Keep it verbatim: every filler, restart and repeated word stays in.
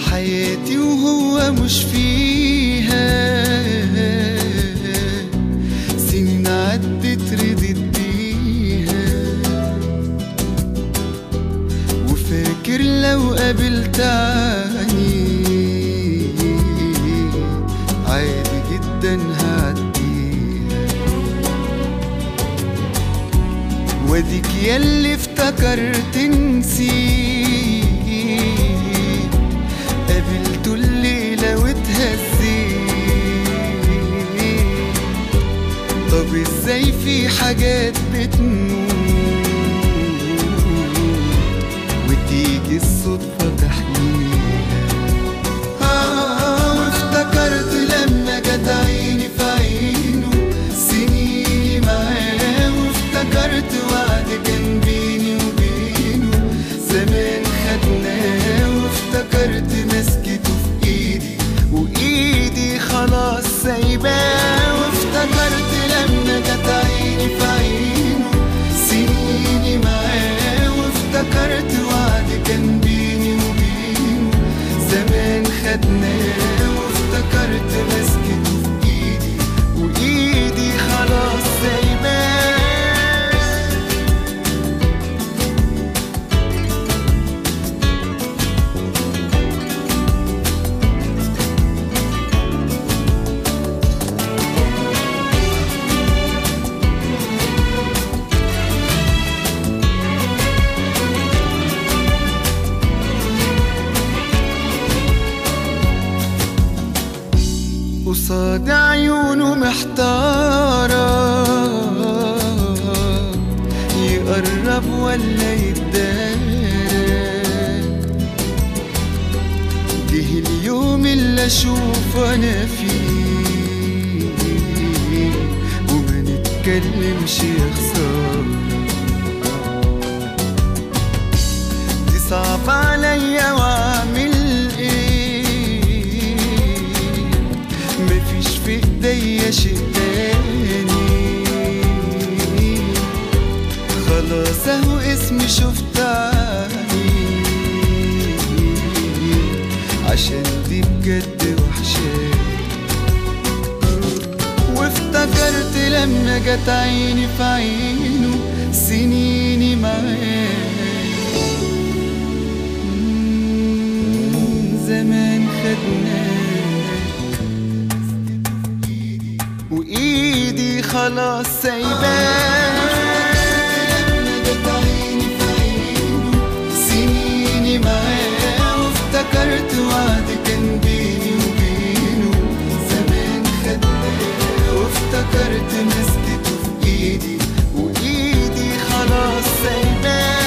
حياتي وهو مش فيها، سنين عدت ردت بيها، وفاكر لو قابلت عني عادي جدا هعديها. واديك ياللي افتكرت نسيت، قابلته الليلة واتهزيت. طب ازاي في حاجات بتموت وتيجي الصدفة تحليها؟ آه وافتكرت لما جت عيني في عينه سنيني معاه، وافتكرت وعد كان بيني وبينه زمان خدناه، وافتكرت مسكته في ايدي وايدي خلاص سايباه. وافتكرت لما جت عيني في عينه سنيني معاه، وافتكرت وعد كان بيني وبينه زمان خدناه، وافتكرت مسكته في ايدي وايدي خلاص سايباه. قصاد عيونه محتارة يقرب ولا يتدارى، جه اليوم اللي اشوف انا فيه وما نتكلمش يا خسارة. دي صعب عليا واعمل مفيش في ايديا شيء تاني، خلاص اهو اسمي شفت عني، عشان دي بجد وحشاني. وافتكرت لما جت عيني في عينه سنيني معاه زمان خدناه، وايدي خلاص سايباه. لما جت عيني في عينه سنيني معاه، وافتكرت وعد كان بيني وبينه زمان خدناه، وافتكرت مسكته في ايدي وايدي خلاص سايباه.